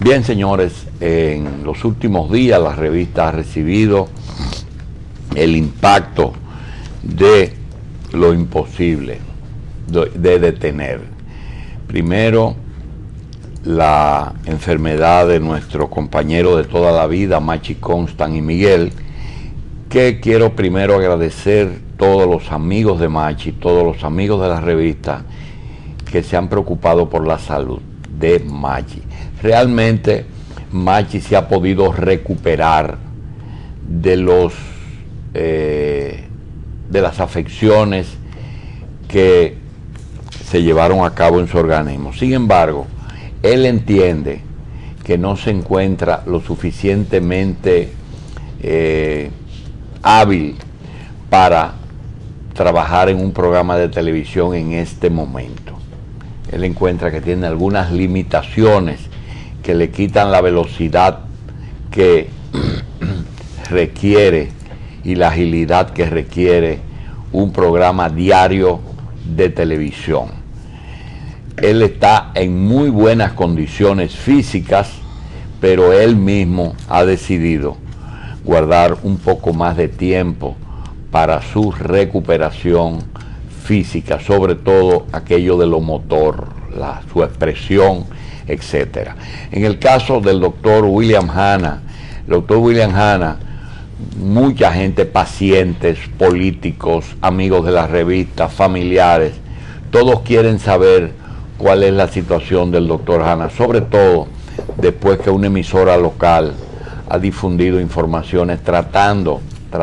Bien, señores, en los últimos días la revista ha recibido el impacto de lo imposible de detener. Primero, la enfermedad de nuestro compañero de toda la vida, Machi Constant y Miguel, que quiero primero agradecer todos los amigos de Machi, todos los amigos de la revista que se han preocupado por la salud de Machi. Realmente Machi se ha podido recuperar de las afecciones que se llevaron a cabo en su organismo. Sin embargo, él entiende que no se encuentra lo suficientemente hábil para trabajar en un programa de televisión en este momento. Él encuentra que tiene algunas limitaciones que le quitan la velocidad que requiere y la agilidad que requiere un programa diario de televisión. Él está en muy buenas condiciones físicas, pero él mismo ha decidido guardar un poco más de tiempo para su recuperación física, sobre todo aquello de lo motor, su expresión, etcétera. En el caso del doctor William Hanna, mucha gente, pacientes, políticos, amigos de la revista, familiares, todos quieren saber cuál es la situación del doctor Hanna, sobre todo después que una emisora local ha difundido informaciones tratando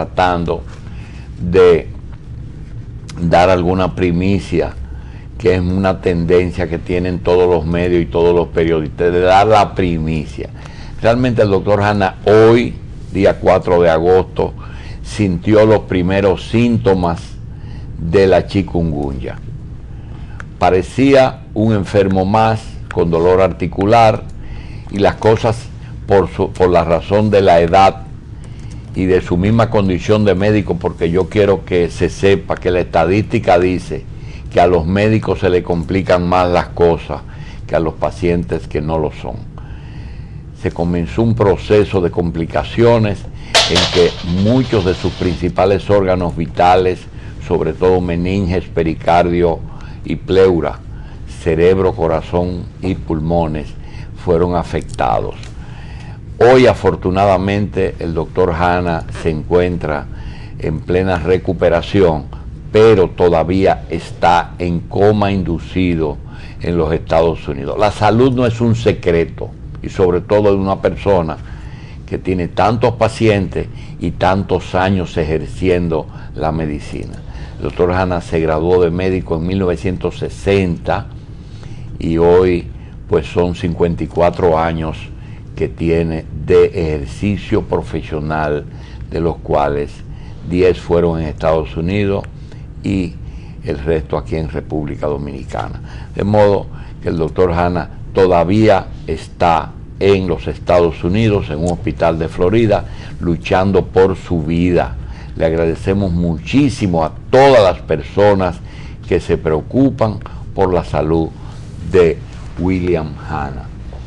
de dar alguna primicia, que es una tendencia que tienen todos los medios y todos los periodistas, de dar la primicia. Realmente el doctor Hanna hoy, día 4 de agosto, sintió los primeros síntomas de la chikungunya. Parecía un enfermo más, con dolor articular, y las cosas por la razón de la edad y de su misma condición de médico, porque yo quiero que se sepa que la estadística dice que a los médicos se le complican más las cosas que a los pacientes que no lo son. Se comenzó un proceso de complicaciones en que muchos de sus principales órganos vitales, sobre todo meninges, pericardio y pleura, cerebro, corazón y pulmones, fueron afectados. Hoy, afortunadamente, el doctor Hanna se encuentra en plena recuperación, pero todavía está en coma inducido en los Estados Unidos. La salud no es un secreto, y sobre todo de una persona que tiene tantos pacientes y tantos años ejerciendo la medicina. El doctor Hanna se graduó de médico en 1960 y hoy pues son 54 años que tiene de ejercicio profesional, de los cuales 10 fueron en Estados Unidos y el resto aquí en República Dominicana. De modo que el doctor Hanna todavía está en los Estados Unidos, en un hospital de Florida, luchando por su vida. Le agradecemos muchísimo a todas las personas que se preocupan por la salud de William Hanna.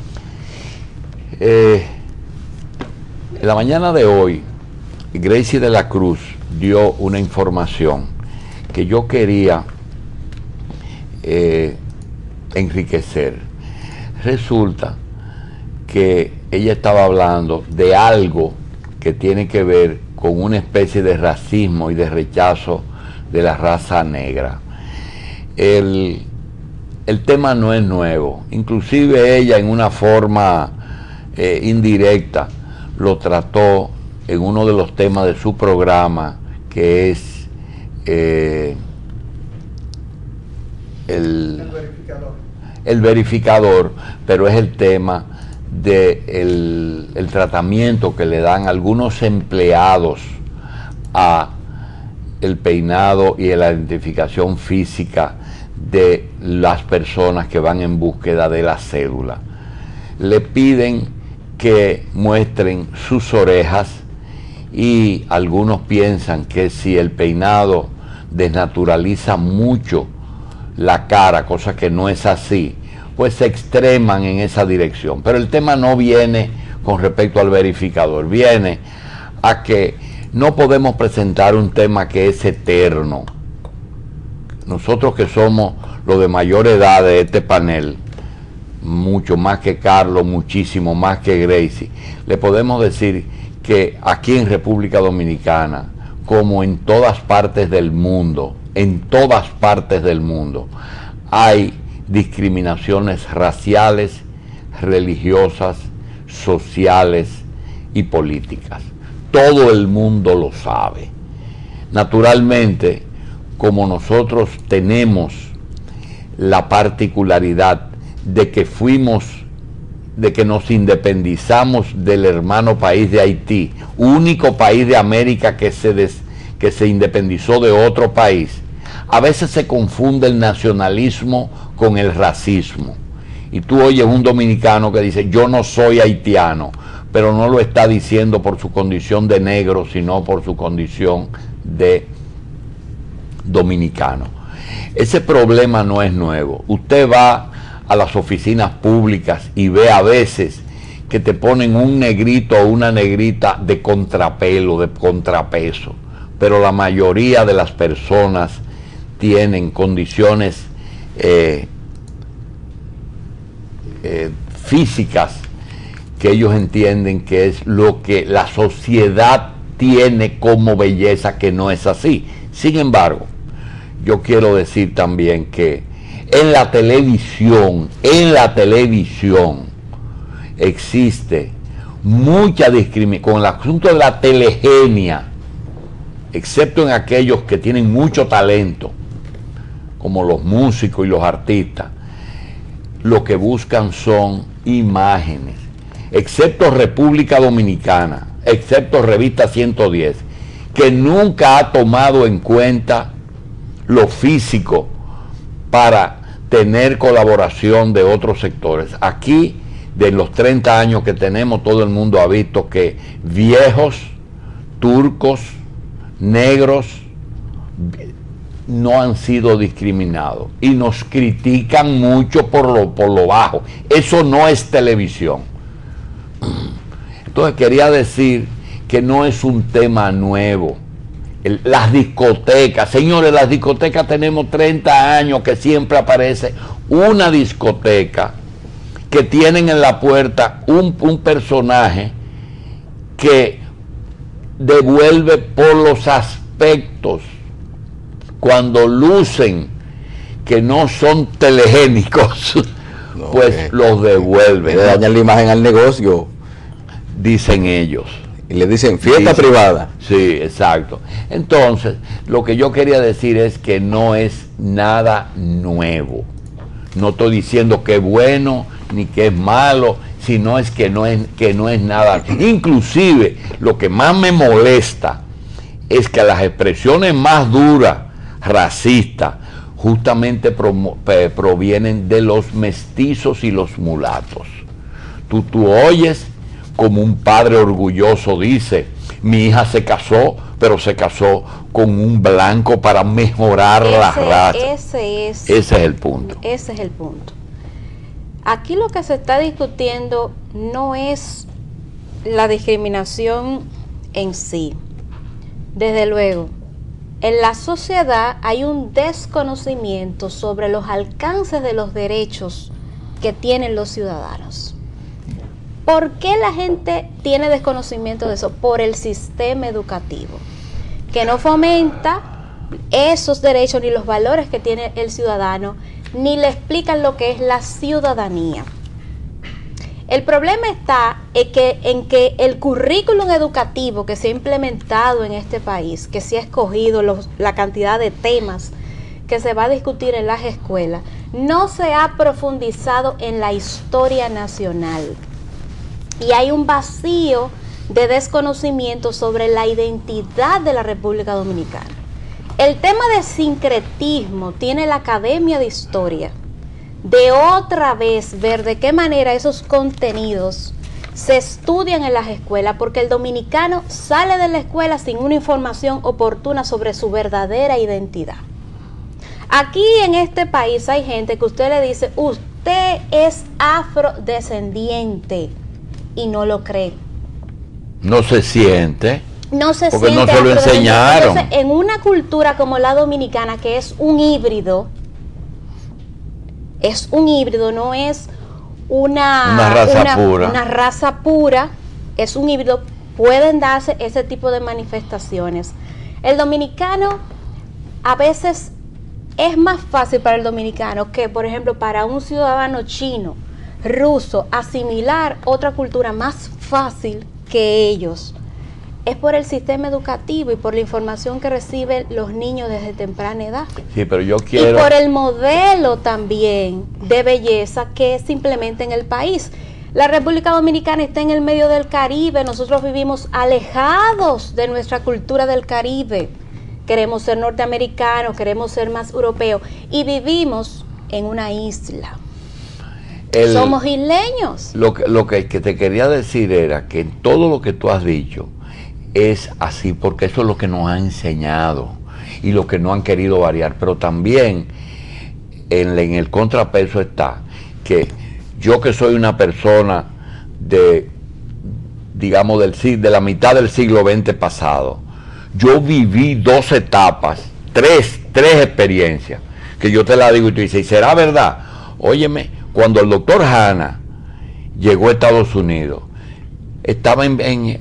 En la mañana de hoy, Gracie de la Cruz dio una información que yo quería enriquecer. Resulta que ella estaba hablando de algo que tiene que ver con una especie de racismo y de rechazo de la raza negra. El tema no es nuevo, inclusive ella en una forma indirecta lo trató en uno de los temas de su programa, que es el verificador, pero es el tema del el tratamiento que le dan algunos empleados a el peinado y a la identificación física de las personas que van en búsqueda de la cédula. Le piden que muestren sus orejas y algunos piensan que si el peinado desnaturaliza mucho la cara, cosa que no es así, pues se extreman en esa dirección. Pero el tema no viene con respecto al verificador, viene a que no podemos presentar un tema que es eterno. Nosotros que somos los de mayor edad de este panel, mucho más que Carlos, muchísimo más que Gracie, le podemos decir que aquí en República Dominicana, como en todas partes del mundo, hay discriminaciones raciales, religiosas, sociales y políticas. Todo el mundo lo sabe. Naturalmente, como nosotros tenemos la particularidad de que nos independizamos del hermano país de Haití, único país de América que se independizó de otro país, a veces se confunde el nacionalismo con el racismo. Y tú oyes un dominicano que dice, yo no soy haitiano, pero no lo está diciendo por su condición de negro, sino por su condición de dominicano. Ese problema no es nuevo. Usted va a las oficinas públicas y ve a veces que te ponen un negrito o una negrita de contrapelo, de contrapeso, pero la mayoría de las personas tienen condiciones físicas que ellos entienden que es lo que la sociedad tiene como belleza, que no es así. Sin embargo, yo quiero decir también que en la televisión existe mucha discriminación con el asunto de la telegenia, excepto en aquellos que tienen mucho talento, como los músicos y los artistas. Lo que buscan son imágenes, excepto República Dominicana, excepto Revista 110, que nunca ha tomado en cuenta lo físico para tener colaboración de otros sectores. Aquí, de los 30 años que tenemos, todo el mundo ha visto que viejos, turcos, negros, no han sido discriminados y nos critican mucho por lo bajo. Eso no es televisión. Entonces quería decir que no es un tema nuevo. Las discotecas, señores, las discotecas, tenemos 30 años que siempre aparece una discoteca que tienen en la puerta un personaje que devuelve por los aspectos, cuando lucen que no son telegénicos, no, pues los devuelven. Le dañan la imagen al negocio, dicen ellos. Y le dicen fiesta privada. Sí, exacto. Entonces, lo que yo quería decir es que no es nada nuevo. No estoy diciendo que es bueno ni que es malo, sino es que no es nada. Inclusive, lo que más me molesta es que las expresiones más duras, racistas, justamente provienen de los mestizos y los mulatos. Tú oyes como un padre orgulloso dice, mi hija se casó, pero se casó con un blanco para mejorar la raza. Ese es el punto. Ese es el punto. Aquí lo que se está discutiendo no es la discriminación en sí. Desde luego, en la sociedad hay un desconocimiento sobre los alcances de los derechos que tienen los ciudadanos. ¿Por qué la gente tiene desconocimiento de eso? Por el sistema educativo, que no fomenta esos derechos ni los valores que tiene el ciudadano, ni le explican lo que es la ciudadanía. El problema está en que el currículum educativo que se ha implementado en este país, que se ha escogido la cantidad de temas que se va a discutir en las escuelas, no se ha profundizado en la historia nacional. Y hay un vacío de desconocimiento sobre la identidad de la República Dominicana. El tema de sincretismo tiene la Academia de Historia de otra vez ver de qué manera esos contenidos se estudian en las escuelas, porque el dominicano sale de la escuela sin una información oportuna sobre su verdadera identidad. Aquí en este país hay gente que usted le dice, usted es afrodescendiente, y no lo cree. No se siente. No se porque siente no se lo enseñaron. Entonces, en una cultura como la dominicana, que es un híbrido, no es una raza pura, es un híbrido, pueden darse ese tipo de manifestaciones. El dominicano, a veces es más fácil para el dominicano que, por ejemplo, para un ciudadano chino, ruso, asimilar otra cultura más fácil que ellos. Es por el sistema educativo y por la información que reciben los niños desde temprana edad. Sí, pero yo quiero... Y por el modelo también de belleza que se implementa en el país. La República Dominicana está en el medio del Caribe, nosotros vivimos alejados de nuestra cultura del Caribe. Queremos ser norteamericanos, queremos ser más europeos y vivimos en una isla. Somos isleños. Lo que te quería decir era que todo lo que tú has dicho es así, porque eso es lo que nos han enseñado y lo que no han querido variar. Pero también en el contrapeso está que yo, que soy una persona de, digamos, de la mitad del siglo XX pasado, yo viví 2 etapas, tres experiencias, que yo te la digo y tú dices, ¿y será verdad? Óyeme, cuando el doctor Hanna llegó a Estados Unidos, estaba en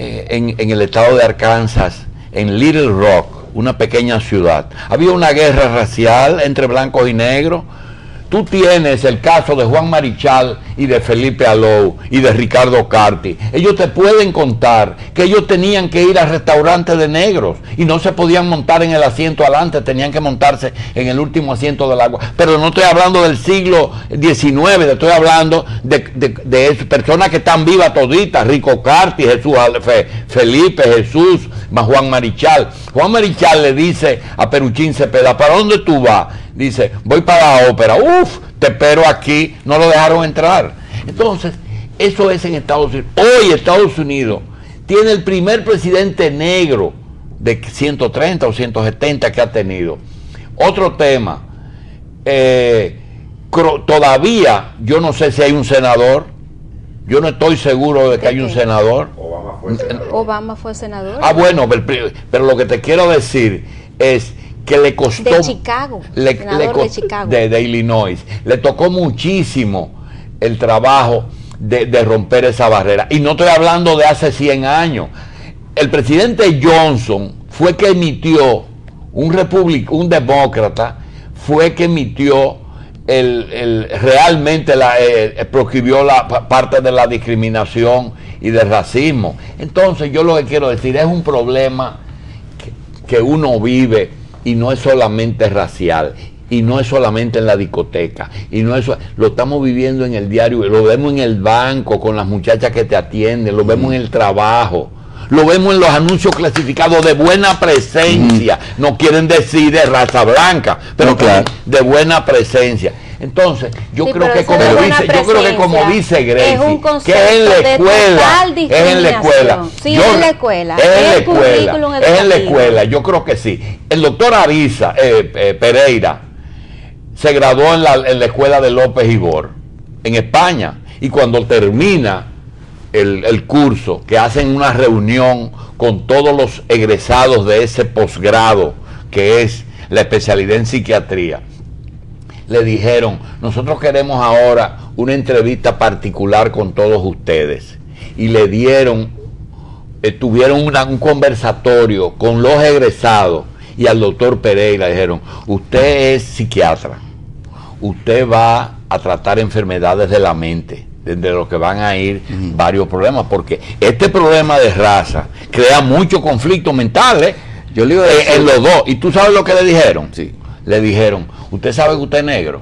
el estado de Arkansas, en Little Rock, una pequeña ciudad. Había una guerra racial entre blancos y negros. Tú tienes el caso de Juan Marichal y de Felipe Alou y de Ricardo Carti. Ellos te pueden contar que ellos tenían que ir a restaurantes de negros y no se podían montar en el asiento adelante, tenían que montarse en el último asiento del agua. Pero no estoy hablando del siglo XIX, estoy hablando de personas que están vivas toditas, Rico Carti, Felipe, Jesús, más Juan Marichal. Juan Marichal le dice a Peruchín Cepeda, ¿para dónde tú vas? Dice, voy para la ópera. Uf, te espero aquí. No lo dejaron entrar. Entonces, eso es en Estados Unidos. Hoy Estados Unidos tiene el primer presidente negro de 130 o 170 que ha tenido. Otro tema, todavía yo no sé si hay un senador. Yo no estoy seguro de que hay un senador. Obama fue senador. Ah, bueno, pero lo que te quiero decir es que le costó... De Chicago, de Chicago. De Illinois. Le tocó muchísimo el trabajo de romper esa barrera. Y no estoy hablando de hace 100 años. El presidente Johnson fue que emitió, un demócrata, fue que emitió realmente proscribió la parte de la discriminación y del racismo. Entonces yo lo que quiero decir es un problema que uno vive, y no es solamente racial, y no es solamente en la discoteca, y no es, lo estamos viviendo en el diario, lo vemos en el banco con las muchachas que te atienden, lo vemos en el trabajo, lo vemos en los anuncios clasificados de buena presencia. No quieren decir de raza blanca, pero no, claro, de buena presencia. Entonces, yo creo que como dice Gracie, que es en la escuela, es en la escuela. Sí, es en la escuela. Es en la escuela, yo creo que sí. El doctor Ariza Pereira se graduó en la escuela de López Ibor, en España, y cuando termina el curso, que hacen una reunión con todos los egresados de ese posgrado, que es la especialidad en psiquiatría, le dijeron, nosotros queremos ahora una entrevista particular con todos ustedes. Y le dieron, tuvieron un conversatorio con los egresados y al doctor Pereira. Le dijeron, usted es psiquiatra, usted va a tratar enfermedades de la mente, de lo que van a ir varios problemas, porque este problema de raza crea muchos conflictos mentales. Yo le digo en los dos. ¿Y tú sabes lo que le dijeron? Sí. Le dijeron, ¿usted sabe que usted es negro?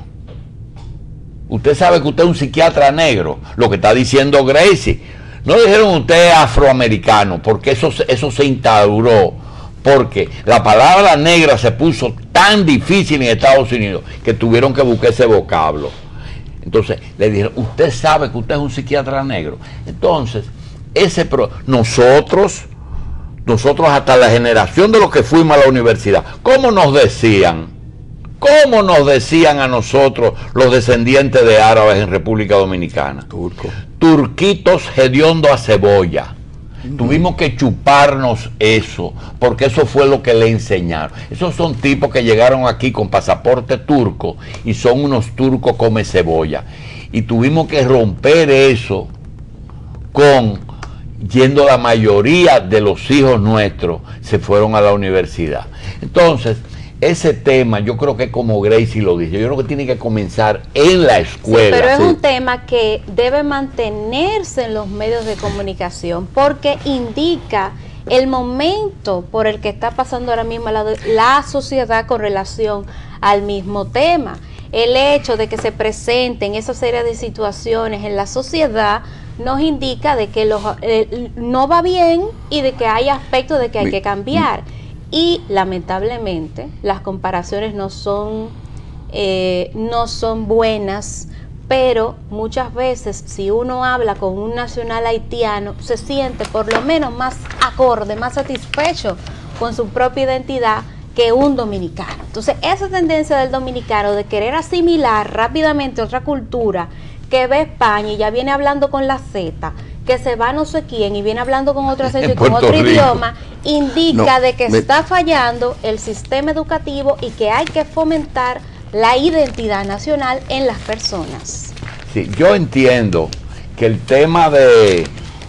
¿Usted sabe que usted es un psiquiatra negro? Lo que está diciendo Gracie. No le dijeron usted es afroamericano, porque eso se instauró, porque la palabra negra se puso tan difícil en Estados Unidos que tuvieron que buscar ese vocablo. Entonces le dijeron, ¿usted sabe que usted es un psiquiatra negro? Entonces, nosotros hasta la generación de los que fuimos a la universidad, ¿cómo nos decían ¿Cómo nos decían a nosotros los descendientes de árabes en República Dominicana? Turco. Turquitos hediondo a cebolla. Tuvimos que chuparnos eso, porque eso fue lo que le enseñaron. Esos son tipos que llegaron aquí con pasaporte turco y son unos turcos come cebolla. Y tuvimos que romper eso yendo la mayoría de los hijos nuestros se fueron a la universidad. Entonces, ese tema, yo creo que como Gracie lo dice, yo creo que tiene que comenzar en la escuela. Sí, pero es un tema que debe mantenerse en los medios de comunicación porque indica el momento por el que está pasando ahora mismo la sociedad con relación al mismo tema. El hecho de que se presenten esa serie de situaciones en la sociedad nos indica de que no va bien y de que hay aspectos de que hay que cambiar. Y lamentablemente las comparaciones no son buenas, pero muchas veces si uno habla con un nacional haitiano se siente por lo menos más acorde, más satisfecho con su propia identidad que un dominicano. Entonces esa tendencia del dominicano de querer asimilar rápidamente otra cultura que ve España y ya viene hablando con la Z, que se va no sé quién y viene hablando con otro acento y con otro idioma, indica de que está fallando el sistema educativo y que hay que fomentar la identidad nacional en las personas. Sí, yo entiendo que el tema de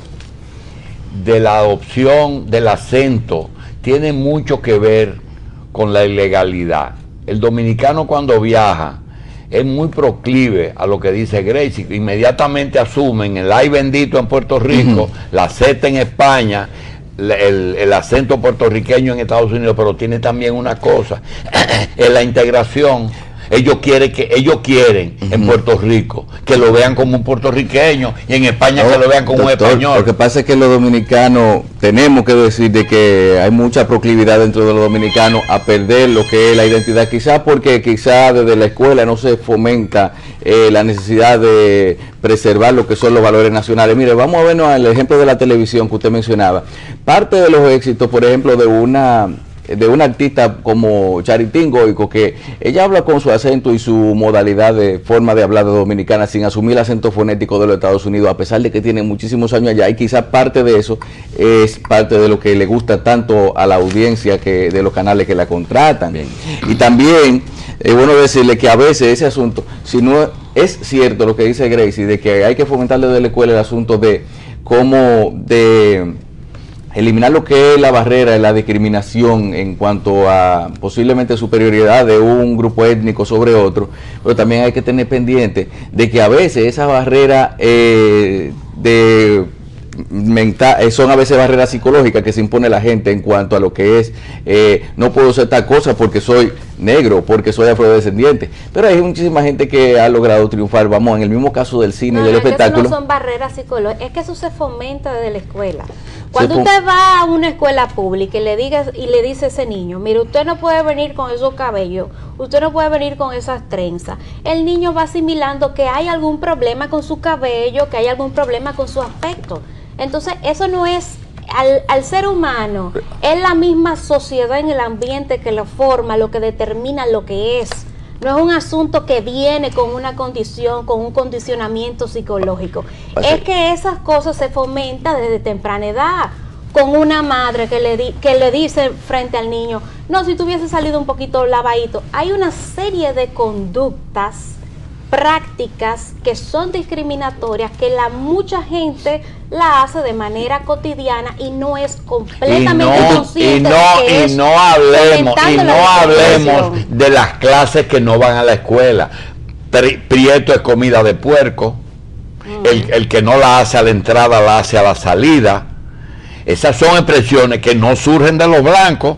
la adopción del acento tiene mucho que ver con la ilegalidad. El dominicano cuando viaja es muy proclive a lo que dice Gracie, inmediatamente asumen el ay bendito en Puerto Rico, la Z en España, el acento puertorriqueño en Estados Unidos, pero tiene también una cosa, en la integración. Ellos quieren en Puerto Rico que lo vean como un puertorriqueño y en España que lo vean como un español. Lo que pasa es que los dominicanos tenemos que decir de que hay mucha proclividad dentro de los dominicanos a perder lo que es la identidad, quizás porque desde la escuela no se fomenta la necesidad de preservar lo que son los valores nacionales. Mire, vamos a vernos el ejemplo de la televisión que usted mencionaba. Parte de los éxitos, por ejemplo, de una artista como Charitín Goico, que ella habla con su acento y su modalidad de forma de hablar de dominicana sin asumir el acento fonético de los Estados Unidos, a pesar de que tiene muchísimos años allá, y quizás parte de eso es parte de lo que le gusta tanto a la audiencia de los canales que la contratan. Bien. Y también es bueno decirle que a veces ese asunto, si no es cierto lo que dice Gracie, de que hay que fomentar desde la escuela el asunto de eliminar lo que es la barrera, la discriminación en cuanto a posiblemente superioridad de un grupo étnico sobre otro, pero también hay que tener pendiente de que a veces esa barrera son a veces barreras psicológicas que se impone la gente en cuanto a lo que es no puedo ser tal cosa porque soy negro, porque soy afrodescendiente, pero hay muchísima gente que ha logrado triunfar. Vamos, en el mismo caso del cine y del espectáculo. Es que eso no son barreras psicológicas, es que eso se fomenta desde la escuela. Cuando usted va a una escuela pública y le dice a ese niño, mire, usted no puede venir con esos cabellos, usted no puede venir con esas trenzas, el niño va asimilando que hay algún problema con su cabello, que hay algún problema con su aspecto. Entonces eso no es al ser humano, es la misma sociedad en el ambiente que lo forma, lo que determina lo que es. No es un asunto que viene con una condición, con un condicionamiento psicológico. Es que esas cosas se fomentan desde temprana edad. Con una madre que le dice frente al niño, no, si tú hubieses salido un poquito lavadito. Hay una serie de conductas, prácticas que son discriminatorias, que mucha gente la hace de manera cotidiana y no es completamente consciente y no hablemos de las clases que no van a la escuela. Prieto es comida de puerco. El que no la hace a la entrada la hace a la salida. Esas son expresiones que no surgen de los blancos.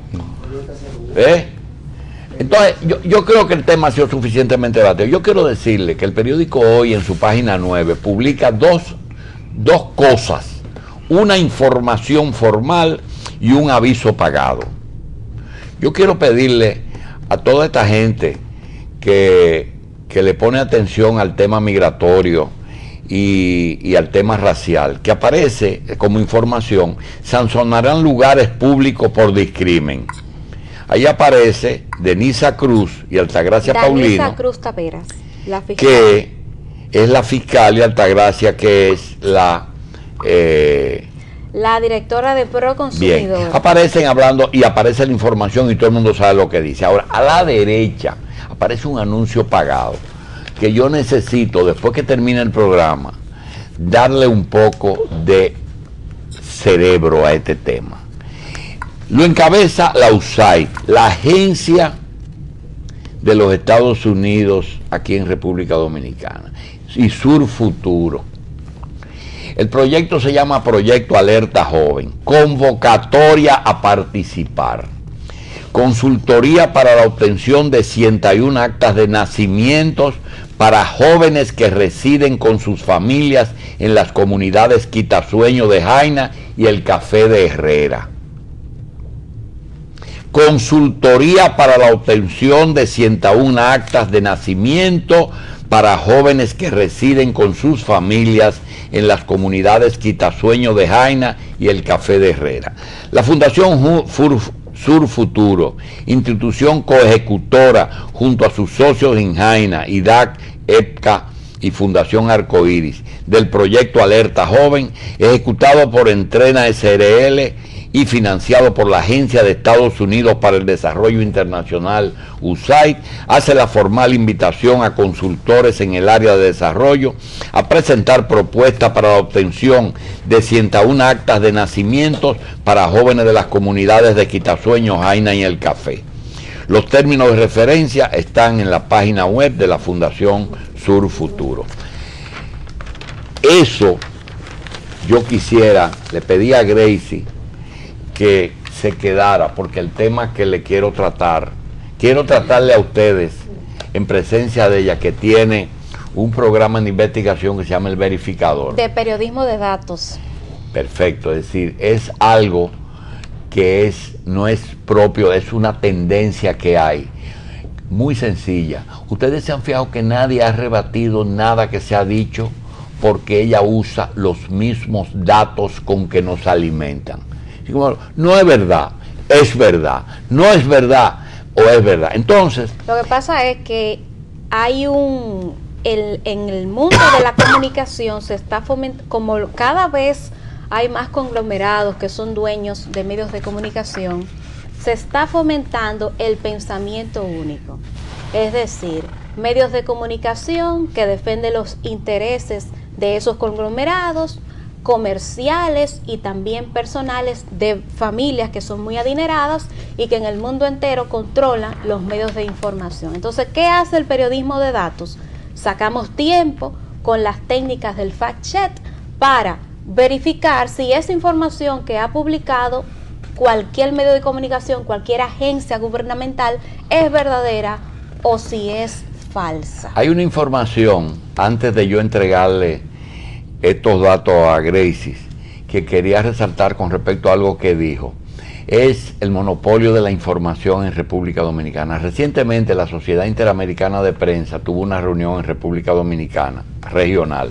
Entonces, yo creo que el tema ha sido suficientemente debatido. Yo quiero decirle que el periódico Hoy, en su página 9, publica dos cosas: una información formal y un aviso pagado. Yo quiero pedirle a toda esta gente que le pone atención al tema migratorio y al tema racial, que aparece como información: sancionarán lugares públicos por discrimen. Ahí aparece Denisa Cruz y Altagracia Paulino. Denisa Cruz Taveras, la fiscal. Que es la fiscal, y Altagracia, que es la directora de Proconsumidor. Bien, aparecen hablando y aparece la información y todo el mundo sabe lo que dice. Ahora, a la derecha aparece un anuncio pagado que yo necesito, después que termine el programa, darle un poco de cerebro a este tema. Lo encabeza la USAID, la agencia de los Estados Unidos aquí en República Dominicana, y Sur Futuro. El proyecto se llama Proyecto Alerta Joven, convocatoria a participar, consultoría para la obtención de 101 actas de nacimientos para jóvenes que residen con sus familias en las comunidades Quitasueño de Jaina y el Café de Herrera. Consultoría para la obtención de 101 actas de nacimiento para jóvenes que residen con sus familias en las comunidades Quitasueño de Jaina y el Café de Herrera. La Fundación Sur Futuro, institución coejecutora junto a sus socios en Jaina, IDAC, EPCA y Fundación Arcoíris, del proyecto Alerta Joven, ejecutado por Entrena SRL y financiado por la Agencia de Estados Unidos para el Desarrollo Internacional, USAID, hace la formal invitación a consultores en el área de desarrollo a presentar propuestas para la obtención de 101 actas de nacimientos para jóvenes de las comunidades de Quitasueño, Jaina y el Café. Los términos de referencia están en la página web de la Fundación Sur Futuro. Eso yo quisiera, le pedí a Gracie que se quedara, porque el tema que le quiero tratarle a ustedes en presencia de ella, que tiene un programa de investigación que se llama El Verificador. De periodismo de datos. Perfecto, es decir, es algo que no es propio, es una tendencia que hay, muy sencilla. Ustedes se han fijado que nadie ha rebatido nada que se ha dicho, porque ella usa los mismos datos con que nos alimentan. No es verdad, es verdad, no es verdad o es verdad. Entonces, lo que pasa es que hay en el mundo de la comunicación se está fomentando, como cada vez hay más conglomerados que son dueños de medios de comunicación, se está fomentando el pensamiento único. Es decir, medios de comunicación que defienden los intereses de esos conglomerados, comerciales y también personales de familias que son muy adineradas y que en el mundo entero controlan los medios de información. Entonces, ¿qué hace el periodismo de datos? Sacamos tiempo con las técnicas del fact-check para verificar si esa información que ha publicado cualquier medio de comunicación, cualquier agencia gubernamental, es verdadera o si es falsa. Hay una información, antes de yo entregarle estos datos a Gracie, que quería resaltar con respecto a algo que dijo. Es el monopolio de la información en República Dominicana. Recientemente la Sociedad Interamericana de Prensa tuvo una reunión en República Dominicana, regional,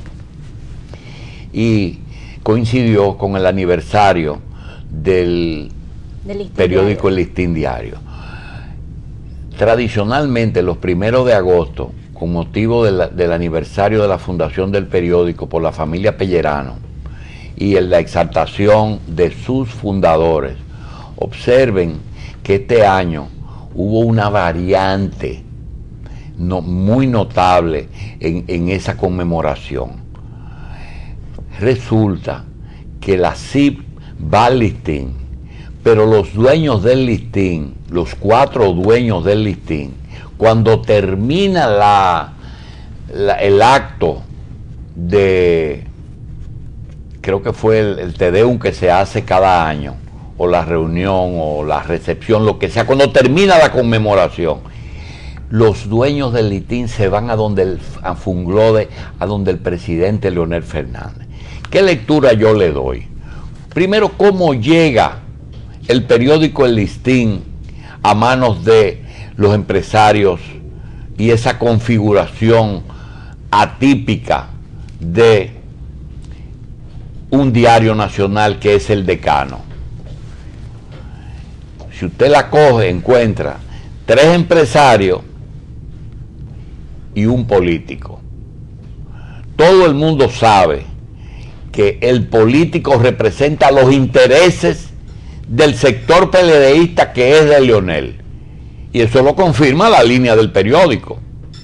y coincidió con el aniversario del periódico El Listín Diario. Tradicionalmente, los 1 de agosto, con motivo del aniversario de la fundación del periódico por la familia Pellerano y en la exaltación de sus fundadores, observen que este año hubo una variante muy notable en esa conmemoración. Resulta que la CIP va al listín, pero los dueños del listín, los 4 dueños del listín, cuando termina el acto de, creo que fue el Te Deum que se hace cada año, o la reunión, o la recepción, lo que sea, cuando termina la conmemoración, los dueños del listín se van a Funglode, a donde el presidente Leonel Fernández. ¿Qué lectura yo le doy? Primero, ¿cómo llega el periódico El Listín a manos de los empresarios y esa configuración atípica de un diario nacional que es El Decano? si usted la coge, encuentra 3 empresarios y un político. Todo el mundo sabe que el político representa los intereses del sector PLDista, que es de Leonel, y eso lo confirma la línea del periódico.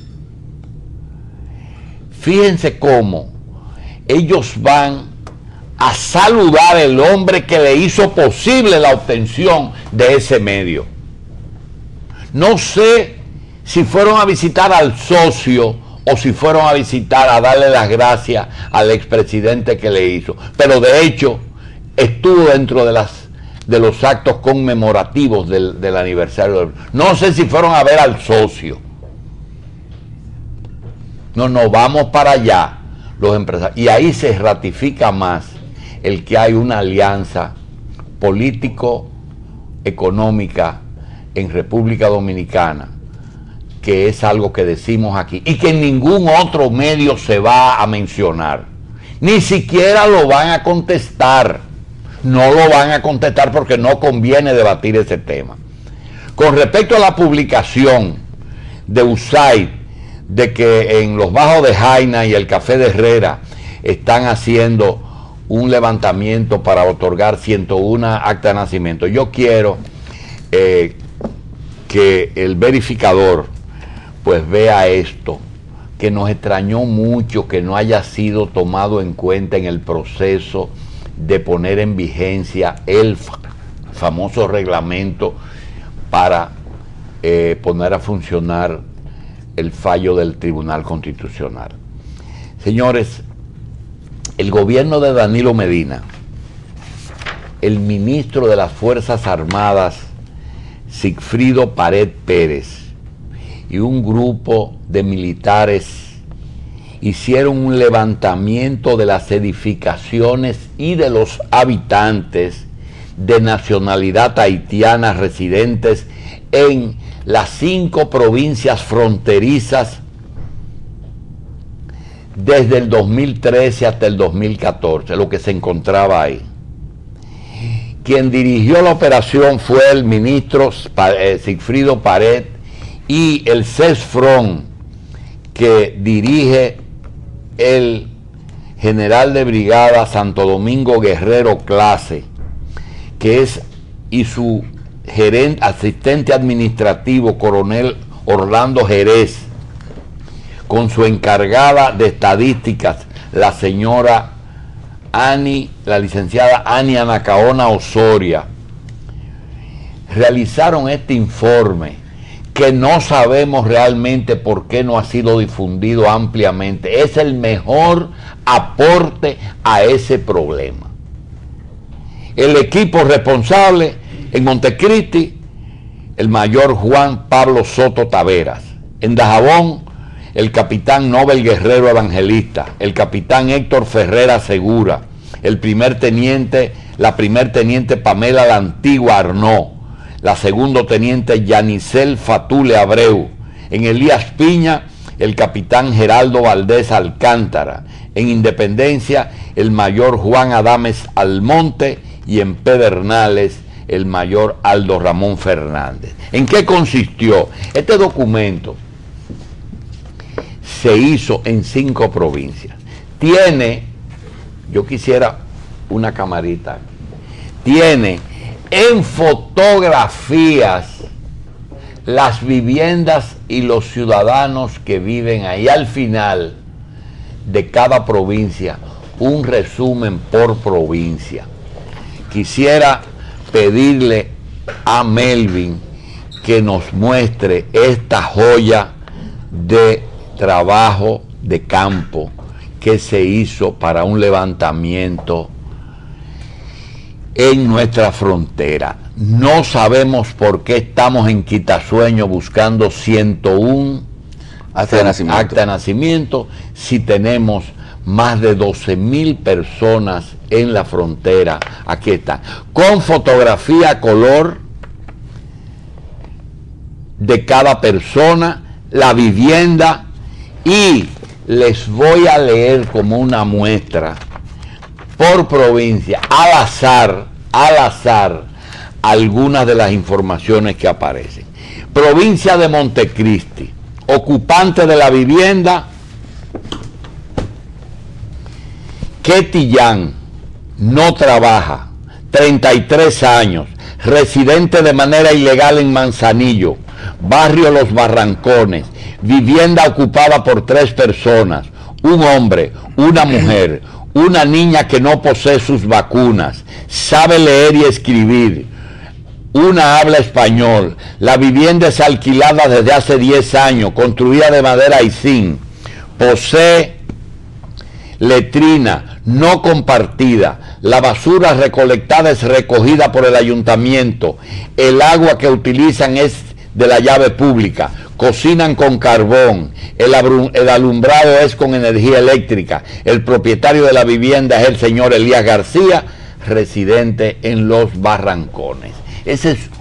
Fíjense cómo ellos van a saludar al hombre que le hizo posible la obtención de ese medio. No sé si fueron a visitar al socio o si fueron a visitar, a darle las gracias al expresidente que le hizo, pero de hecho estuvo dentro de los actos conmemorativos del aniversario. No sé si fueron a ver al socio. No, vamos para allá, los empresarios. Y ahí se ratifica más el que hay una alianza político-económica en República Dominicana, que es algo que decimos aquí y que en ningún otro medio se va a mencionar. Ni siquiera lo van a contestar. No lo van a contestar porque no conviene debatir ese tema. Con respecto a la publicación de USAID, de que en los Bajos de Jaina y el Café de Herrera están haciendo un levantamiento para otorgar 101 actas de nacimiento, yo quiero que el verificador pues vea esto, que nos extrañó mucho que no haya sido tomado en cuenta en el proceso de poner en vigencia el famoso reglamento para poner a funcionar el fallo del Tribunal Constitucional. Señores, el gobierno de Danilo Medina, el ministro de las Fuerzas Armadas, Sigfrido Pared Pérez, y un grupo de militares hicieron un levantamiento de las edificaciones y de los habitantes de nacionalidad haitiana residentes en las 5 provincias fronterizas desde el 2013 hasta el 2014, lo que se encontraba ahí. Quien dirigió la operación fue el ministro Sigfrido Pared, y el CESFRON, que dirige el general de brigada Santo Domingo Guerrero Clase, que es, y su asistente administrativo, coronel Orlando Jerez, con su encargada de estadísticas, la señora la licenciada Ani Anacaona Osoria, realizaron este informe que no sabemos realmente por qué no ha sido difundido ampliamente. Es el mejor aporte a ese problema. El equipo responsable en Montecristi, el mayor Juan Pablo Soto Taveras. En Dajabón, el capitán Nobel Guerrero Evangelista, el capitán Héctor Ferrera Segura, la primer teniente Pamela La Antigua Arnó, la segundo teniente Yanisel Fatule Abreu. En Elías Piña, el capitán Geraldo Valdés Alcántara. En Independencia, el mayor Juan Adames Almonte, y en Pedernales, el mayor Aldo Ramón Fernández. ¿En qué consistió? Este documento se hizo en 5 provincias. Yo quisiera una camarita, tiene en fotografías las viviendas y los ciudadanos que viven ahí. Al final de cada provincia, un resumen por provincia. Quisiera pedirle a Melvin que nos muestre esta joya de trabajo de campo que se hizo para un levantamiento en nuestra frontera. No sabemos por qué estamos en Quitasueño buscando 101 acta de nacimiento si tenemos más de 12,000 personas en la frontera. Aquí está, con fotografía a color de cada persona, la vivienda, y les voy a leer como una muestra por provincia, al azar, algunas de las informaciones que aparecen. Provincia de Montecristi, ocupante de la vivienda Ketillán, no trabaja, 33 años, residente de manera ilegal en Manzanillo, barrio Los Barrancones, vivienda ocupada por 3 personas, un hombre, una mujer, una niña que no posee sus vacunas, sabe leer y escribir, una habla español, la vivienda es alquilada desde hace 10 años, construida de madera y zinc, posee letrina no compartida, la basura recolectada es recogida por el ayuntamiento, el agua que utilizan es de la llave pública, cocinan con carbón, el alumbrado es con energía eléctrica, el propietario de la vivienda es el señor Elías García, residente en Los Barrancones. Ese es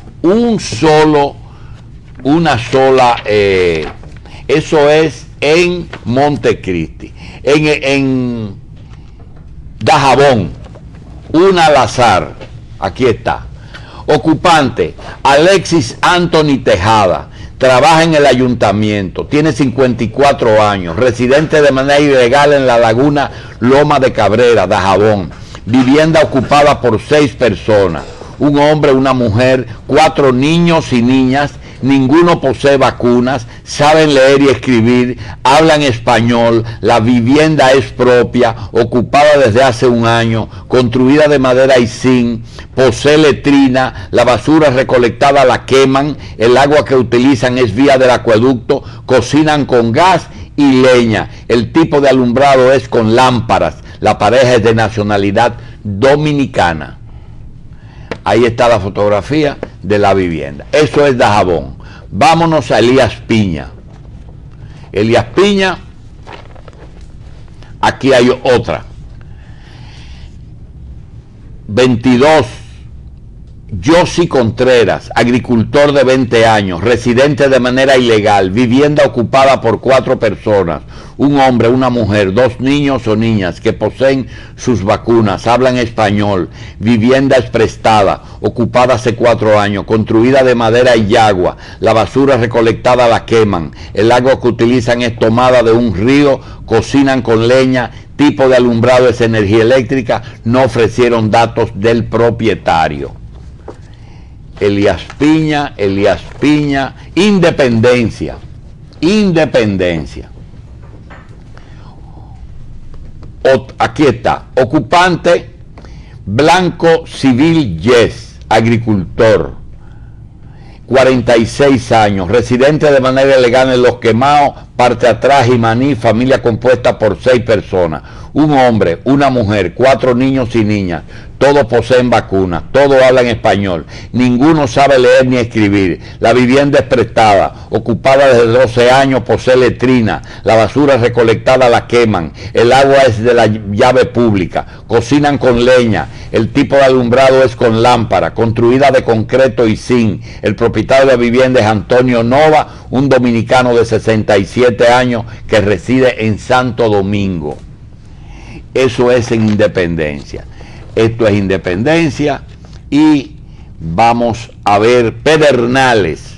eso es en Montecristi. En Dajabón, una al azar, aquí está. Ocupante, Alexis Anthony Tejada, trabaja en el ayuntamiento, tiene 54 años, residente de manera ilegal en la laguna Loma de Cabrera, Dajabón, vivienda ocupada por 6 personas, un hombre, una mujer, 4 niños y niñas, ninguno posee vacunas, saben leer y escribir, hablan español, la vivienda es propia, ocupada desde hace un año, construida de madera y zinc, posee letrina, la basura recolectada la queman, el agua que utilizan es vía del acueducto, cocinan con gas y leña, el tipo de alumbrado es con lámparas, la pareja es de nacionalidad dominicana. Ahí está la fotografía de la vivienda. Eso es Dajabón. Vámonos a Elías Piña. Elías Piña, aquí hay otra. 22, Yossi Contreras, agricultor de 20 años, residente de manera ilegal, vivienda ocupada por 4 personas, un hombre, una mujer, 2 niños o niñas que poseen sus vacunas, hablan español, vivienda es prestada, ocupada hace 4 años, construida de madera y agua, la basura recolectada la queman, el agua que utilizan es tomada de un río, cocinan con leña, tipo de alumbrado es energía eléctrica, no ofrecieron datos del propietario. Elías Piña, Independencia. Aquí está, ocupante, Blanco Civil Yes, agricultor, 46 años, residente de manera ilegal en Los Quemados, parte atrás y Maní, familia compuesta por 6 personas, un hombre, una mujer, 4 niños y niñas, todos poseen vacunas, todos hablan español, ninguno sabe leer ni escribir, la vivienda es prestada, ocupada desde 12 años, posee letrina, la basura recolectada la queman, el agua es de la llave pública, cocinan con leña, el tipo de alumbrado es con lámpara, construida de concreto y zinc, el propietario de la vivienda es Antonio Nova, un dominicano de 67 años que reside en Santo Domingo. Eso es en Independencia. Esto es Independencia y vamos a ver Pedernales.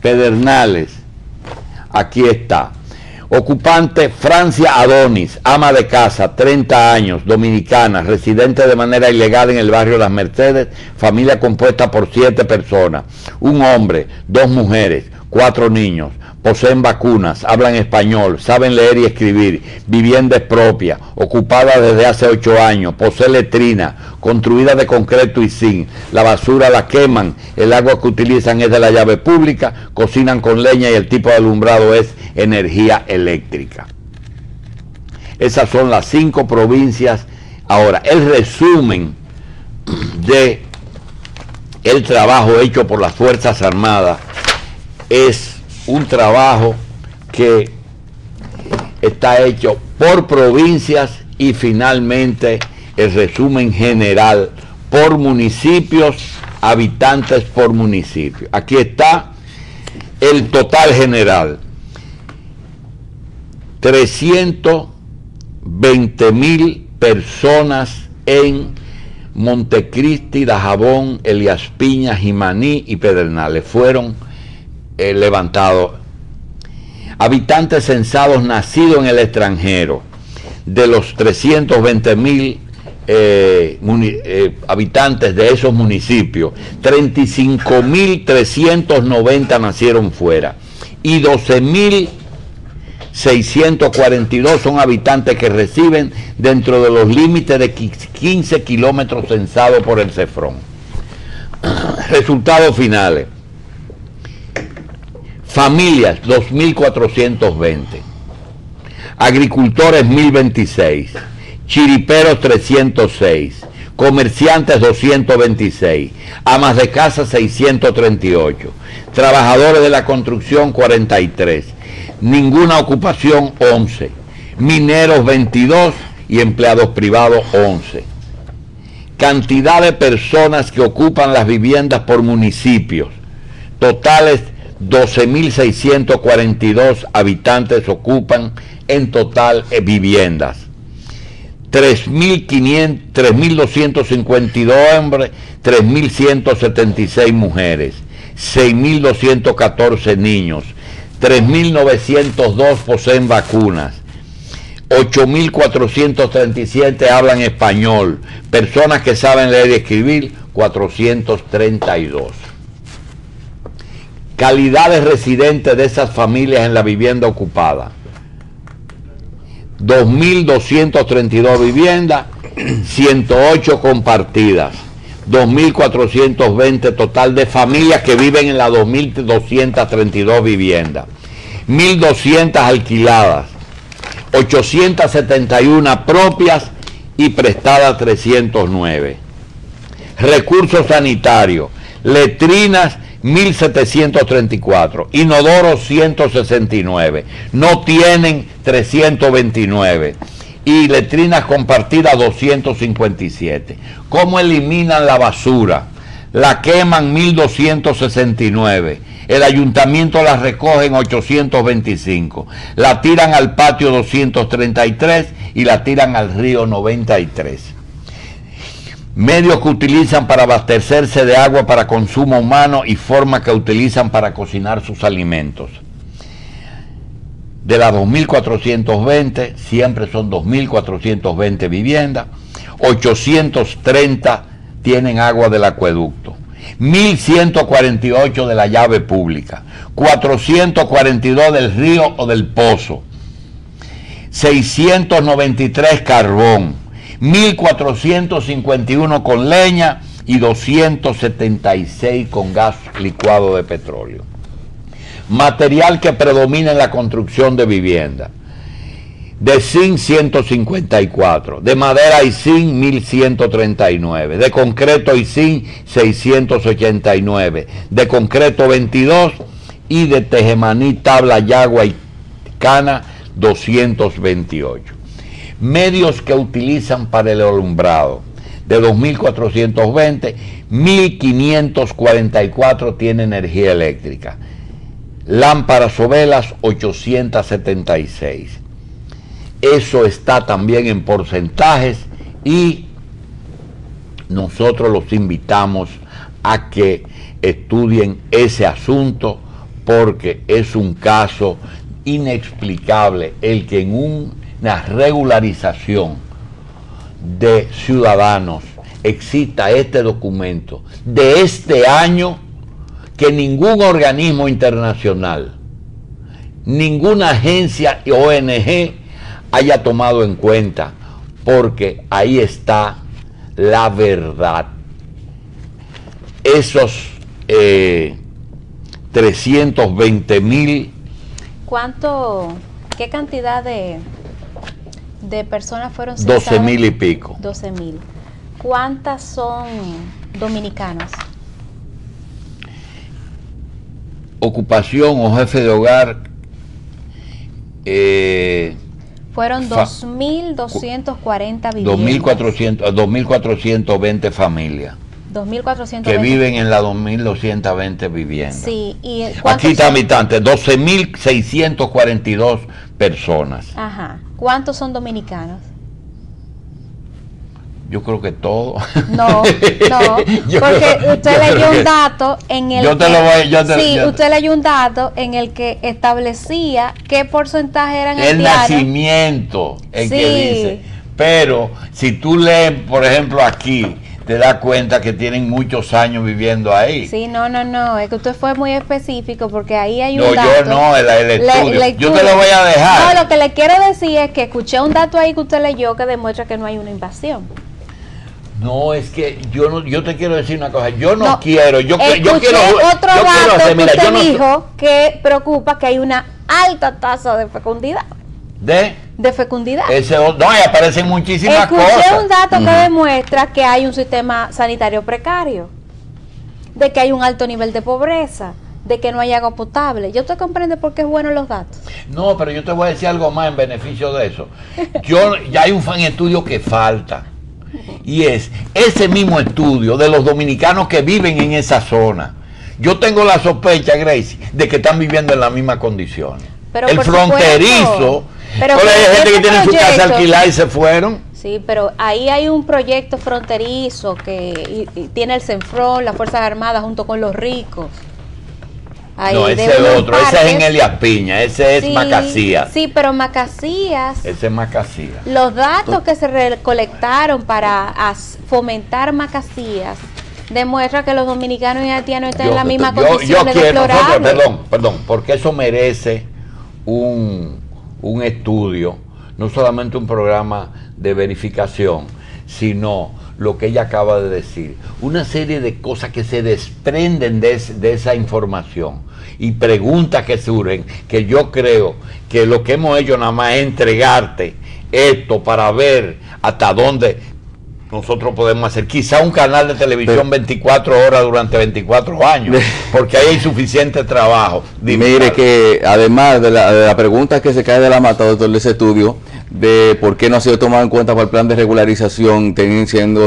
Aquí está. Ocupante Francia Adonis, ama de casa, 30 años, dominicana, residente de manera ilegal en el barrio Las Mercedes, familia compuesta por 7 personas, un hombre, 2 mujeres, 4 niños, poseen vacunas, hablan español, saben leer y escribir, vivienda es propia, ocupada desde hace 8 años, posee letrina, construida de concreto y zinc, la basura la queman, el agua que utilizan es de la llave pública, cocinan con leña y el tipo de alumbrado es energía eléctrica. Esas son las 5 provincias. Ahora, el resumen de el trabajo hecho por las Fuerzas Armadas es un trabajo que está hecho por provincias y finalmente el resumen general por municipios, habitantes por municipio. Aquí está el total general: 320,000 personas en Montecristi, Dajabón, Elías Piña, Jimaní y Pedernales fueron levantados. Habitantes censados nacidos en el extranjero, de los 320,000 habitantes de esos municipios, 35,390 nacieron fuera y 12,642 son habitantes que reciben dentro de los límites de 15 kilómetros censados por el CEFRON. Resultados finales. Familias, 2,420. Agricultores, 1,026. Chiriperos, 306. Comerciantes, 226. Amas de casa, 638. Trabajadores de la construcción, 43. Ninguna ocupación, 11. Mineros, 22. Y empleados privados, 11. Cantidad de personas que ocupan las viviendas por municipios. Totales, 12,642 habitantes ocupan en total viviendas. 3,252 hombres, 3,176 mujeres, 6,214 niños, 3,902 poseen vacunas, 8,437 hablan español, personas que saben leer y escribir, 432. Calidad de residentes de esas familias en la vivienda ocupada. 2,232 viviendas, 108 compartidas, 2,420 total de familias que viven en las 2,232 viviendas, 1,200 alquiladas, 871 propias y prestadas 309. Recursos sanitarios, letrinas 1,734, inodoros 169, no tienen 329 y letrinas compartidas 257. ¿Cómo eliminan la basura? La queman 1,269, el ayuntamiento la recoge en 825, la tiran al patio 233 y la tiran al río 93. Medios que utilizan para abastecerse de agua para consumo humano y formas que utilizan para cocinar sus alimentos. De las 2,420, siempre son 2,420 viviendas, 830 tienen agua del acueducto, 1,148 de la llave pública, 442 del río o del pozo, 693 carbón, 1,451 con leña y 276 con gas licuado de petróleo. Material que predomina en la construcción de vivienda. De zinc, 154. De madera y zinc, 1,139. De concreto y zinc, 689. De concreto, 22. Y de tejemaní, tabla, yagua y cana, 228. Medios que utilizan para el alumbrado, de 2,420, 1,544 tiene energía eléctrica. Lámparas o velas, 876. Eso está también en porcentajes y nosotros los invitamos a que estudien ese asunto porque es un caso inexplicable el que en una regularización de ciudadanos exista este documento de este año que ningún organismo internacional, ninguna agencia y ONG haya tomado en cuenta, porque ahí está la verdad. Esos 320,000. ¿Qué cantidad de personas fueron censadas? 12,000 y pico. 12,000. ¿Cuántas son dominicanas? Ocupación o jefe de hogar. Fueron 2,240 viviendas. 2,420 familias. 2,420 que viven en las 2,220 viviendas. Sí, y aquí está habitantes, 12,642 personas. Ajá. ¿Cuántos son dominicanos? Yo creo que todo. No, porque usted leyó un dato en el usted leyó un dato en el que establecía qué porcentaje eran el nacimiento, el sí. que dice. Pero si tú lees, por ejemplo, aquí, te das cuenta que tienen muchos años viviendo ahí. Sí, no, es que usted fue muy específico porque ahí hay un dato. No, yo no, el estudio. Yo te lo voy a dejar. No, lo que le quiero decir es que escuché un dato ahí que usted leyó que demuestra que no hay una invasión. No, es que yo te quiero decir una cosa, yo no quiero, yo quiero otro dato que usted dijo que preocupa que hay una alta tasa de fecundidad. De fecundidad. No, y aparecen muchísimas cosas. Escuché un dato que demuestra que hay un sistema sanitario precario, de que hay un alto nivel de pobreza, de que no hay agua potable. ¿Yo te comprende por qué es bueno los datos? No, pero yo te voy a decir algo más en beneficio de eso. Ya hay un estudio que falta. Y es ese mismo estudio de los dominicanos que viven en esa zona. Yo tengo la sospecha, Gracie, de que están viviendo en las mismas condiciones. Pero el fronterizo, pero hay gente que tiene su casa alquilada y se fueron. Sí, pero ahí hay un proyecto fronterizo que y tiene el CENFRON, las Fuerzas Armadas junto con los ricos. Ahí, no, ese es otro, ese es en Elias Piña, ese es Macasías. Sí, pero Macasías. Ese es Macasías. Los datos que se recolectaron para fomentar Macasías demuestra que los dominicanos y haitianos están en la misma condición deplorable. Perdón, porque eso merece un estudio, no solamente un programa de verificación, sino lo que ella acaba de decir, una serie de cosas que se desprenden de esa información y preguntas que surgen, que yo creo que lo que hemos hecho nada más es entregarte esto para ver hasta dónde nosotros podemos hacer, quizá un canal de televisión 24 horas durante 24 años, porque ahí hay suficiente trabajo. Mire que además de la pregunta que se cae de la mata, doctor, de ese estudio, de por qué no ha sido tomado en cuenta para el plan de regularización, dando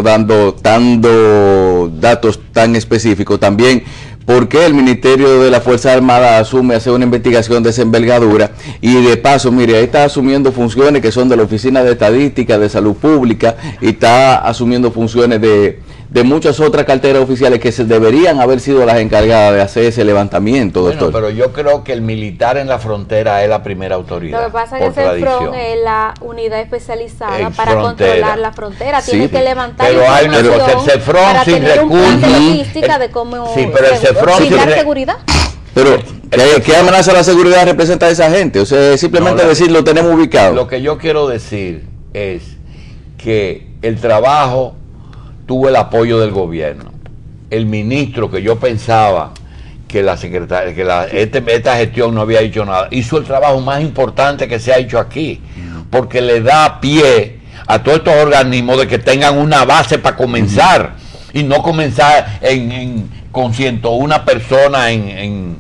datos tan específicos, también por qué el Ministerio de la Fuerza Armada asume hacer una investigación de esa envergadura, y de paso, mire, ahí está asumiendo funciones que son de la Oficina de Estadística, de Salud Pública, y está asumiendo funciones de muchas otras carteras oficiales que se deberían haber sido las encargadas de hacer ese levantamiento, doctor. Bueno, pero yo creo que el militar en la frontera es la primera autoridad. Lo que pasa es que el CENFRON es la unidad especializada para controlar la frontera. Tiene que levantar pero hay una cosa, el CENFRON para sin tener recursos, un plan de logística de cómo pero el CENFRON sin dar seguridad. Pero, ¿qué amenaza a la seguridad representa a esa gente? O sea, simplemente decir, lo tenemos ubicado. Lo que yo quiero decir es que el trabajo tuvo el apoyo del gobierno. El ministro, que yo pensaba que la secretaria, esta gestión no había hecho nada, hizo el trabajo más importante que se ha hecho aquí, porque le da pie a todos estos organismos de que tengan una base para comenzar, y no comenzar con 101 personas en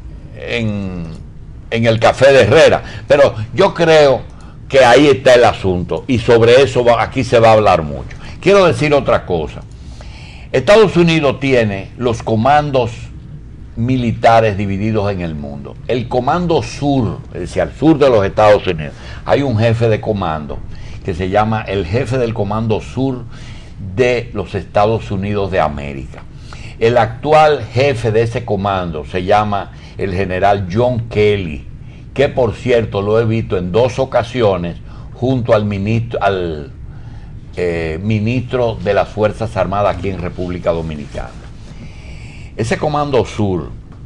el Café de Herrera. Pero yo creo que ahí está el asunto, y sobre eso aquí se va a hablar mucho. Quiero decir otra cosa. Estados Unidos tiene los comandos militares divididos en el mundo. El comando sur, es decir, al sur de los Estados Unidos, hay un jefe de comando que se llama el jefe del comando sur de los Estados Unidos de América. El actual jefe de ese comando se llama el general John Kelly, que por cierto lo he visto en 2 ocasiones junto al ministro de las Fuerzas Armadas aquí en República Dominicana. Ese comando sur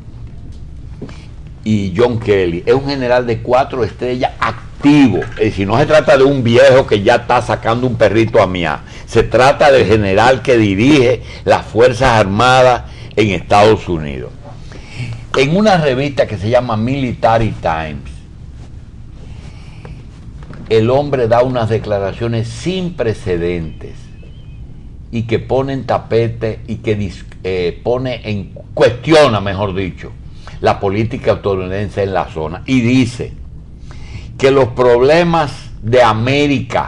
y John Kelly es un general de 4 estrellas activo, es decir, no se trata de un viejo que ya está sacando un perrito a miar, se trata del general que dirige las Fuerzas Armadas en Estados Unidos. En una revista que se llama Military Times, el hombre da unas declaraciones sin precedentes y que pone en tapete y que cuestiona, mejor dicho, la política estadounidense en la zona, y dice que los problemas de América,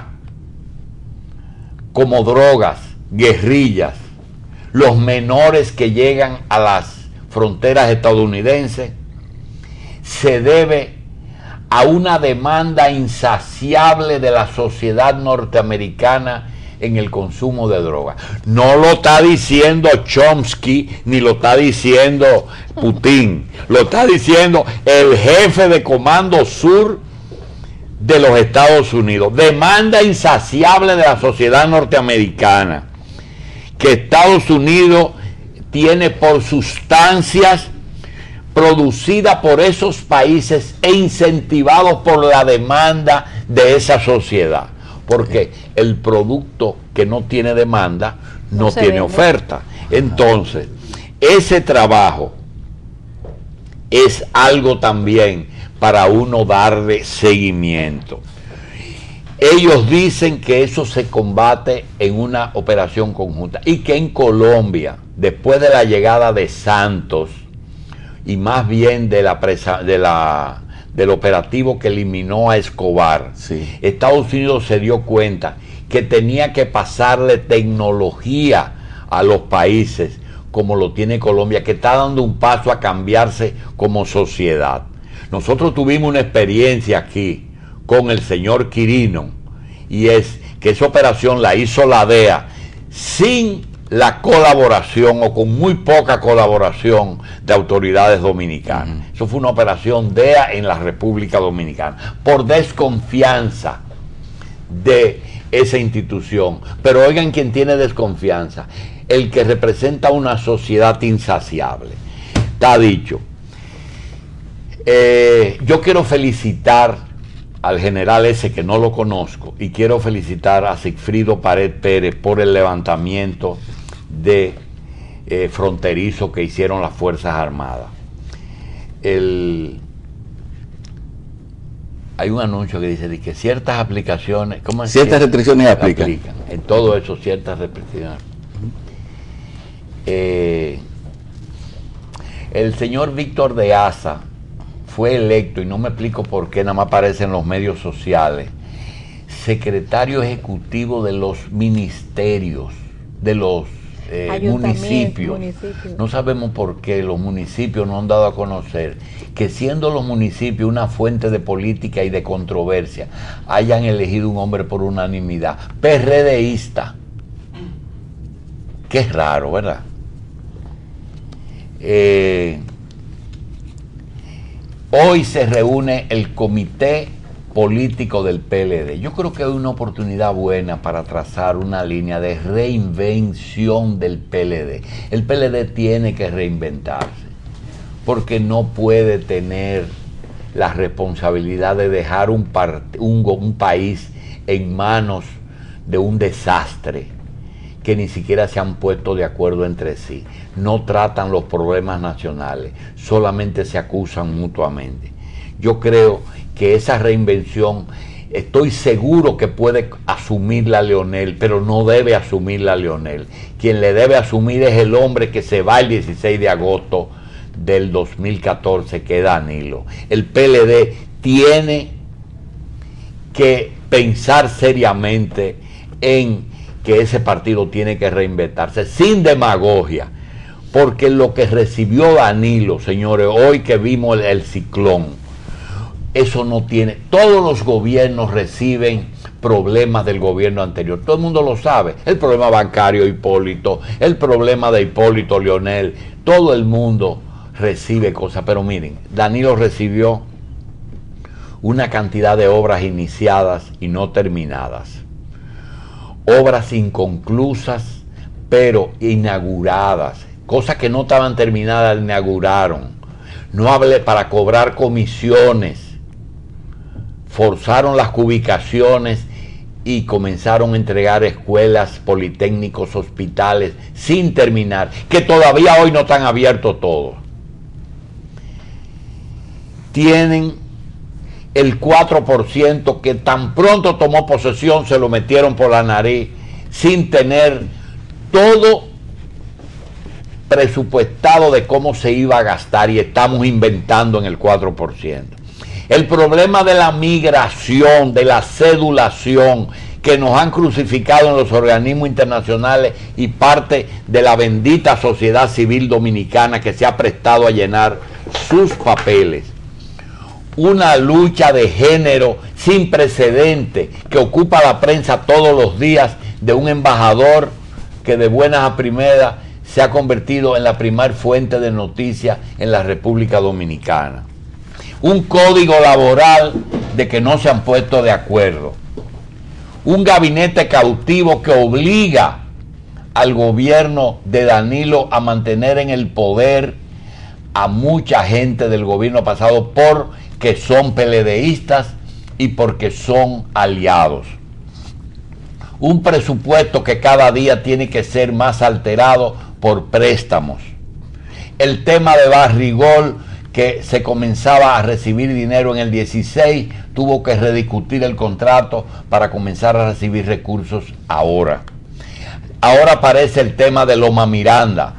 como drogas, guerrillas, los menores que llegan a las fronteras estadounidenses, se debe a una demanda insaciable de la sociedad norteamericana en el consumo de drogas. No lo está diciendo Chomsky, ni lo está diciendo Putin, lo está diciendo el jefe de Comando Sur de los Estados Unidos. Demanda insaciable de la sociedad norteamericana, que Estados Unidos tiene por sustancias producidas por esos países e incentivados por la demanda de esa sociedad, porque el producto que no tiene demanda no tiene oferta. Entonces, ese trabajo es algo también para uno darle seguimiento. Ellos dicen que eso se combate en una operación conjunta y que en Colombia, después de la llegada de Santos y más bien de del operativo que eliminó a Escobar, sí, Estados Unidos se dio cuenta que tenía que pasarle tecnología a los países como lo tiene Colombia, que está dando un paso a cambiarse como sociedad. Nosotros tuvimos una experiencia aquí con el señor Quirino, y es que esa operación la hizo la DEA sin la colaboración o con muy poca colaboración de autoridades dominicanas. Eso fue una operación DEA en la República Dominicana, por desconfianza de esa institución. Pero oigan, quién tiene desconfianza, el que representa una sociedad insaciable. Está dicho. Yo quiero felicitar al general ese, que no lo conozco, y quiero felicitar a Sigfrido Pared Pérez por el levantamiento de fronterizo que hicieron las Fuerzas Armadas. Hay un anuncio que dice que ciertas aplicaciones, ¿cómo es? Ciertas restricciones aplican. En todo eso, ciertas restricciones. El señor Víctor de Asa fue electo, y no me explico por qué, nada más aparece en los medios sociales, secretario ejecutivo de los ministerios, de los municipios. No sabemos por qué los municipios no han dado a conocer que, siendo los municipios una fuente de política y de controversia, hayan elegido un hombre por unanimidad, PRDista. Que es raro, ¿verdad? Hoy se reúne el comité político del PLD. Yo creo que hay una oportunidad buena para trazar una línea de reinvención del PLD. El PLD tiene que reinventarse, porque no puede tener la responsabilidad de dejar un país en manos de un desastre, que ni siquiera se han puesto de acuerdo entre sí. No tratan los problemas nacionales, solamente se acusan mutuamente. Yo creo que esa reinvención, estoy seguro que puede asumirla Leonel, pero no debe asumirla Leonel. Quien le debe asumir es el hombre que se va el 16 de agosto del 2014, que es Danilo. El PLD tiene que pensar seriamente en que ese partido tiene que reinventarse, sin demagogia, porque lo que recibió Danilo, señores, hoy que vimos el ciclón, eso no tiene. Todos los gobiernos reciben problemas del gobierno anterior, todo el mundo lo sabe, el problema bancario Hipólito, el problema de Hipólito Leonel, todo el mundo recibe cosas, pero miren, Danilo recibió una cantidad de obras iniciadas y no terminadas, obras inconclusas pero inauguradas, cosas que no estaban terminadas, inauguraron. No hablé para cobrar comisiones, forzaron las ubicaciones y comenzaron a entregar escuelas, politécnicos, hospitales sin terminar, que todavía hoy no están abiertos todos. Tienen el 4% que tan pronto tomó posesión se lo metieron por la nariz sin tener todo presupuestado de cómo se iba a gastar, y estamos inventando en el 4%. El problema de la migración, de la cedulación, que nos han crucificado en los organismos internacionales y parte de la bendita sociedad civil dominicana que se ha prestado a llenar sus papeles. Una lucha de género sin precedente que ocupa la prensa todos los días, de un embajador que de buenas a primeras se ha convertido en la primer fuente de noticias en la República Dominicana. Un código laboral de que no se han puesto de acuerdo. Un gabinete cautivo que obliga al gobierno de Danilo a mantener en el poder a mucha gente del gobierno pasado porque son PLDistas y porque son aliados. Un presupuesto que cada día tiene que ser más alterado por préstamos. El tema de Barrigol, que se comenzaba a recibir dinero en el 16, tuvo que rediscutir el contrato para comenzar a recibir recursos ahora. Ahora aparece el tema de Loma Miranda.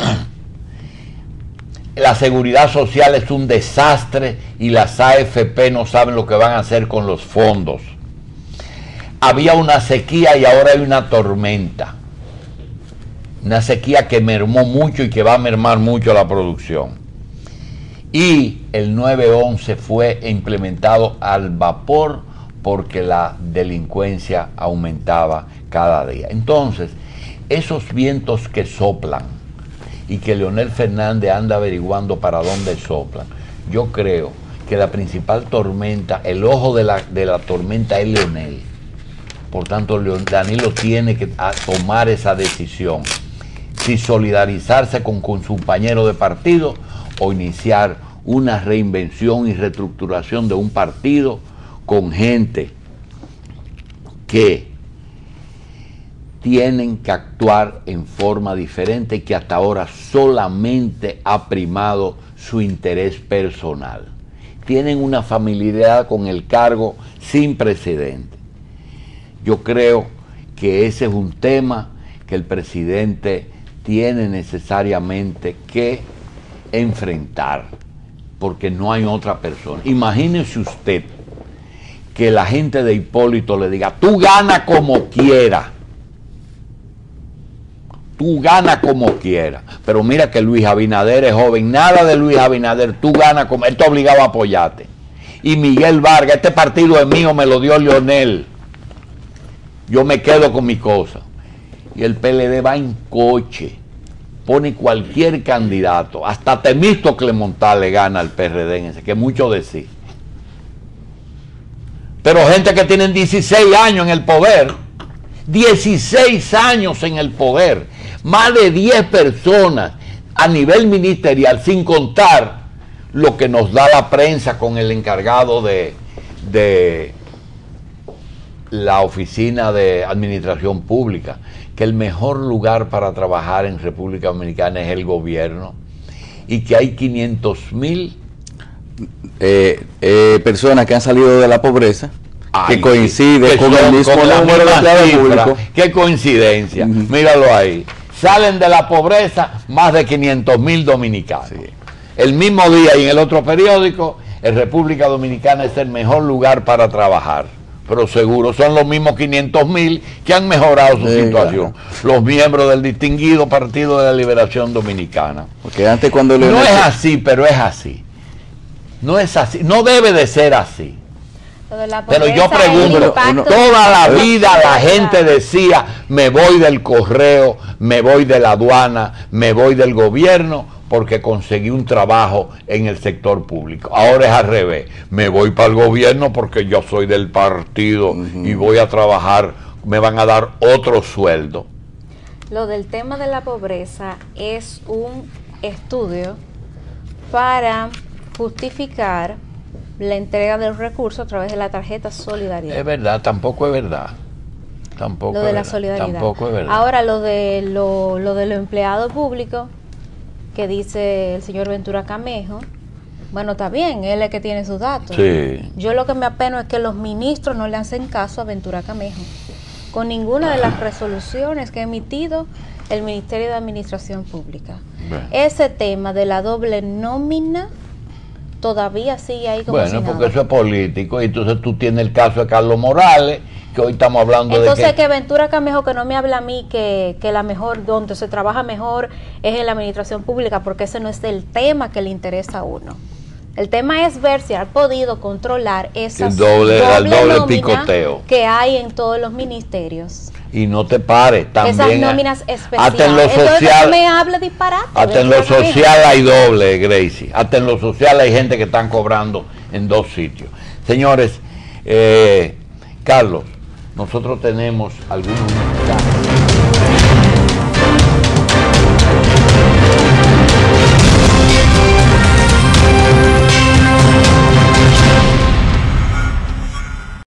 La seguridad social es un desastre y las AFP no saben lo que van a hacer con los fondos. Había una sequía y ahora hay una tormenta. Una sequía que mermó mucho y que va a mermar mucho la producción. Y el 911 fue implementado al vapor porque la delincuencia aumentaba cada día. Entonces, esos vientos que soplan y que Leonel Fernández anda averiguando para dónde soplan, yo creo que la principal tormenta, el ojo de la tormenta es Leonel. Por tanto, Danilo tiene que tomar esa decisión. Si solidarizarse con su compañero de partido o iniciar una reinvención y reestructuración de un partido con gente que tienen que actuar en forma diferente y que hasta ahora solamente ha primado su interés personal. Tienen una familiaridad con el cargo sin precedente. Yo creo que ese es un tema que el presidente tiene necesariamente que enfrentar, porque no hay otra persona. Imagínese usted que la gente de Hipólito le diga: tú gana como quiera, tú gana como quiera, pero mira que Luis Abinader es joven, nada de Luis Abinader, tú ganas como, él está obligado a apoyarte. Y Miguel Vargas, este partido es mío, me lo dio Leonel, yo me quedo con mi cosa. Y el PLD va en coche, pone cualquier candidato, hasta Temístocles Montal le gana al PRD en ese, que mucho decir. Pero gente que tienen 16 años en el poder, 16 años en el poder, más de 10 personas a nivel ministerial, sin contar lo que nos da la prensa con el encargado de la Oficina de Administración Pública, que el mejor lugar para trabajar en República Dominicana es el gobierno, y que hay 500,000 personas que han salido de la pobreza, que coincide con el mismo número de empleados públicos. Qué coincidencia, míralo ahí. Salen de la pobreza más de 500,000 dominicanos. Sí. El mismo día y en el otro periódico, en República Dominicana es el mejor lugar para trabajar. Pero seguro son los mismos 500,000 que han mejorado su situación. Claro. Los miembros del distinguido Partido de la Liberación Dominicana. Porque antes cuando no es así, pero es así. No es así, no debe de ser así. Pero yo pregunto, toda la vida la gente decía: me voy del correo, me voy de la aduana, me voy del gobierno porque conseguí un trabajo en el sector público. Ahora es al revés, me voy para el gobierno porque yo soy del partido y voy a trabajar, me van a dar otro sueldo. Lo del tema de la pobreza es un estudio para justificar la entrega de los recursos a través de la tarjeta Solidaridad. Es verdad, tampoco es verdad. Tampoco lo de la solidaridad. Tampoco es verdad. Ahora lo de los empleados públicos que dice el señor Ventura Camejo, bueno, está bien, él es el que tiene sus datos. Sí. Yo lo que me apeno es que los ministros no le hacen caso a Ventura Camejo con ninguna de las resoluciones que ha emitido el Ministerio de Administración Pública. Bueno. Ese tema de la doble nómina todavía sigue ahí como bueno, porque eso es político, y entonces tú tienes el caso de Carlos Morales, que hoy estamos hablando entonces, de que Ventura Camejo, que no me habla a mí que la mejor, donde se trabaja mejor es en la administración pública, porque ese no es el tema que le interesa a uno. El tema es ver si ha podido controlar esas doble picoteo que hay en todos los ministerios. y no te pares. También esas nóminas especiales. hasta en lo Entonces, social, no me hable disparate. hasta en lo social hay doble, Gracie. Hasta en lo social hay gente que están cobrando en 2 sitios. Señores, Carlos, nosotros tenemos algunos mexicanos